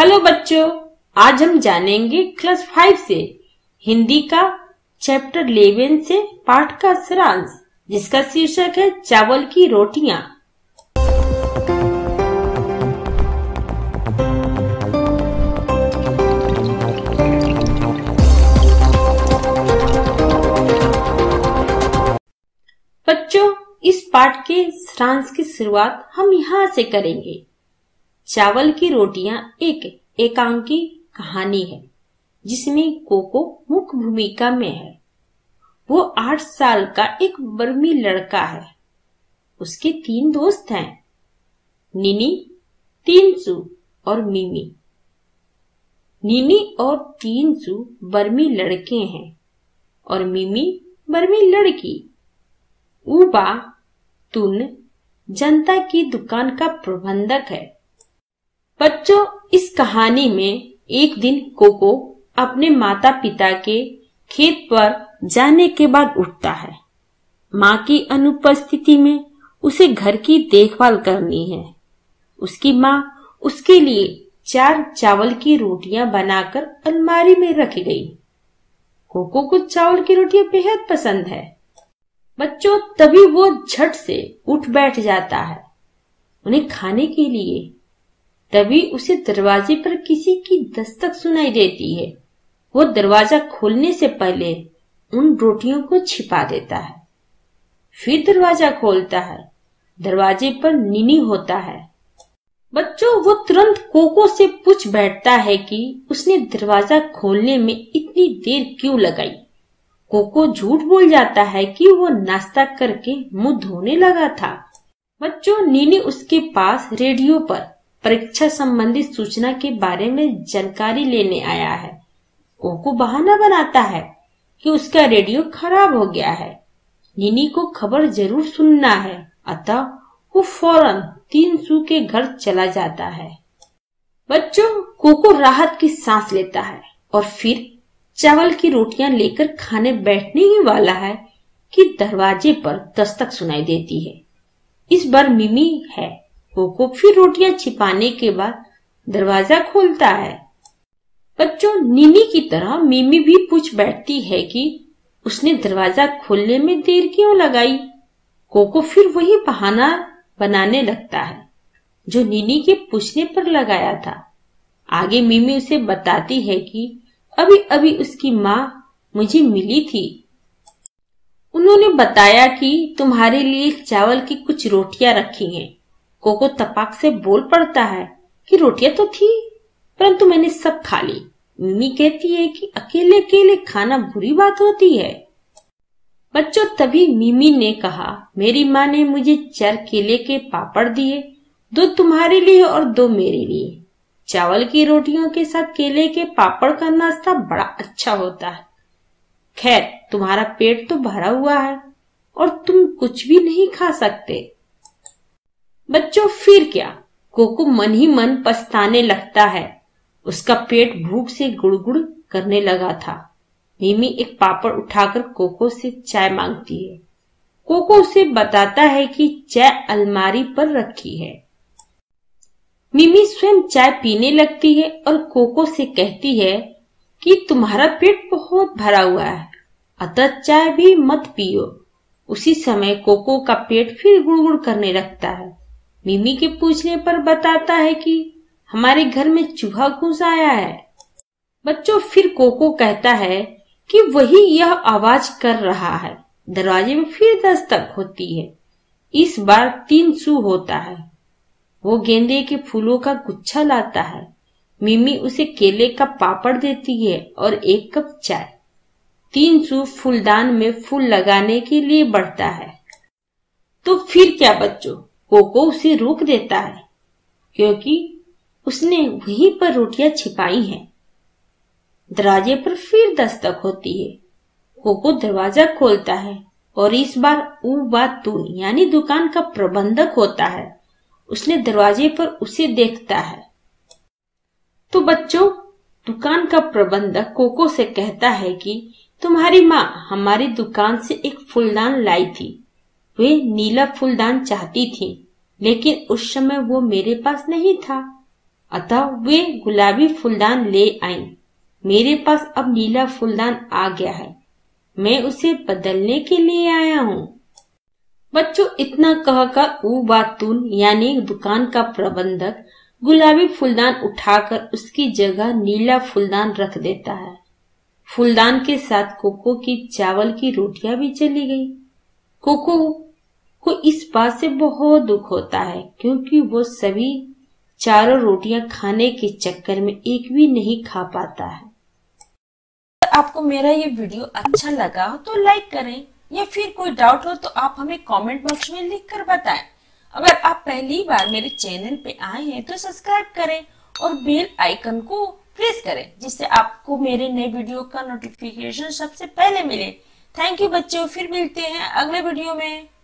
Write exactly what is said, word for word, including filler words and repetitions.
Hello बच्चों, आज हम जानेंगे क्लास फाइव से हिंदी का चैप्टर इलेवन से पाठ का सारांश, जिसका शीर्षक है चावल की रोटियां। बच्चों, इस पाठ के सारांश की शुरुआत हम यहाँ से करेंगे। चावल की रोटियां एक एकांकी कहानी है जिसमें कोको मुख्य भूमिका में है। वो आठ साल का एक बर्मी लड़का है। उसके तीन दोस्त हैं, निनी, तीनसू और मिमी। निनी और तीनसू बर्मी लड़के हैं और मिमी बर्मी लड़की। ऊबा तुन जनता की दुकान का प्रबंधक है। बच्चों, इस कहानी में एक दिन कोको अपने माता पिता के खेत पर जाने के बाद उठता है। माँ की अनुपस्थिति में उसे घर की देखभाल करनी है। उसकी माँ उसके लिए चार चावल की रोटियां बनाकर अलमारी में रख गई। कोको को चावल की रोटियां बेहद पसंद है। बच्चों, तभी वो झट से उठ बैठ जाता है उन्हें खाने के लिए। तभी उसे दरवाजे पर किसी की दस्तक सुनाई देती है। वो दरवाजा खोलने से पहले उन रोटियों को छिपा देता है। फिर दरवाजा खोलता है। दरवाजे पर निनी होता है। बच्चों, वो तुरंत कोको से पूछ बैठता है कि उसने दरवाजा खोलने में इतनी देर क्यों लगाई। कोको झूठ बोल जाता है कि वो नाश्ता करके मुंह धोने लगा था। बच्चों, निनी उसके पास रेडियो पर परीक्षा संबंधित सूचना के बारे में जानकारी लेने आया है। कोको बहाना बनाता है कि उसका रेडियो खराब हो गया है। निनी को खबर जरूर सुनना है, अतः वो फौरन तीनसू के घर चला जाता है। बच्चों, कोको राहत की सांस लेता है और फिर चावल की रोटियां लेकर खाने बैठने ही वाला है कि दरवाजे पर दस्तक सुनाई देती है। इस बार मिमी है। कोको फिर रोटियां छिपाने के बाद दरवाजा खोलता है। बच्चों, निनी की तरह मिमी भी पूछ बैठती है कि उसने दरवाजा खोलने में देर क्यों लगाई। कोको फिर वही बहाना बनाने लगता है जो निनी के पूछने पर लगाया था। आगे मिमी उसे बताती है कि अभी अभी उसकी माँ मुझे मिली थी। उन्होंने बताया कि तुम्हारे लिए चावल की कुछ रोटियां रखी हैं। कोको तपाक से बोल पड़ता है कि रोटियां तो थी, परंतु मैंने सब खा ली। मिमी कहती है कि अकेले अकेले खाना बुरी बात होती है। बच्चों, तभी मिमी ने कहा, मेरी माँ ने मुझे चार केले के पापड़ दिए, दो तुम्हारे लिए और दो मेरे लिए। चावल की रोटियों के साथ केले के पापड़ का नाश्ता बड़ा अच्छा होता है। खैर, तुम्हारा पेट तो भरा हुआ है और तुम कुछ भी नहीं खा सकते। बच्चों, फिर क्या, कोको मन ही मन पछताने लगता है। उसका पेट भूख से गुड़गुड़ करने लगा था। मिमी एक पापड़ उठाकर कोको से चाय मांगती है। कोको उसे बताता है कि चाय अलमारी पर रखी है। मिमी स्वयं चाय पीने लगती है और कोको से कहती है कि तुम्हारा पेट बहुत भरा हुआ है, अतः चाय भी मत पियो। उसी समय कोको का पेट फिर गुड़गुड़ करने लगता है। मिमी के पूछने पर बताता है कि हमारे घर में चूहा घुस आया है। बच्चों, फिर कोको कहता है कि वही यह आवाज कर रहा है। दरवाजे में फिर दस्तक होती है। इस बार तीनसू होता है। वो गेंदे के फूलों का गुच्छा लाता है। मिमी उसे केले का पापड़ देती है और एक कप चाय। तीनसू फूलदान में फूल लगाने के लिए बढ़ता है। तो फिर क्या बच्चों, कोको उसे रोक देता है क्योंकि उसने वहीं पर रोटियां छिपाई हैं। दरवाजे पर फिर दस्तक होती है। कोको दरवाजा खोलता है और इस बार ऊबा तुन यानी दुकान का प्रबंधक होता है। उसने दरवाजे पर उसे देखता है। तो बच्चों, दुकान का प्रबंधक कोको से कहता है कि तुम्हारी माँ हमारी दुकान से एक फूलदान लाई थी। वे नीला फूलदान चाहती थी, लेकिन उस समय वो मेरे पास नहीं था। अतः वे गुलाबी फूलदान ले आईं। मेरे पास अब नीला फूलदान आ गया है, मैं उसे बदलने के लिए आया हूँ। बच्चों, इतना कहकर ऊ बातून यानी दुकान का प्रबंधक गुलाबी फूलदान उठाकर उसकी जगह नीला फूलदान रख देता है। फूलदान के साथ कोको की चावल की रोटियां भी चली गई। कोको को इस बात से बहुत दुख होता है क्योंकि वो सभी चारों रोटियां खाने के चक्कर में एक भी नहीं खा पाता है। अगर आपको मेरा ये वीडियो अच्छा लगा तो लाइक करें, या फिर कोई डाउट हो तो आप हमें कमेंट बॉक्स में लिख कर बताएं। अगर आप पहली बार मेरे चैनल पे आए हैं तो सब्सक्राइब करें और बेल आइकन को प्रेस करें, जिससे आपको मेरे नए वीडियो का नोटिफिकेशन सबसे पहले मिले। थैंक यू बच्चों, फिर मिलते हैं अगले वीडियो में।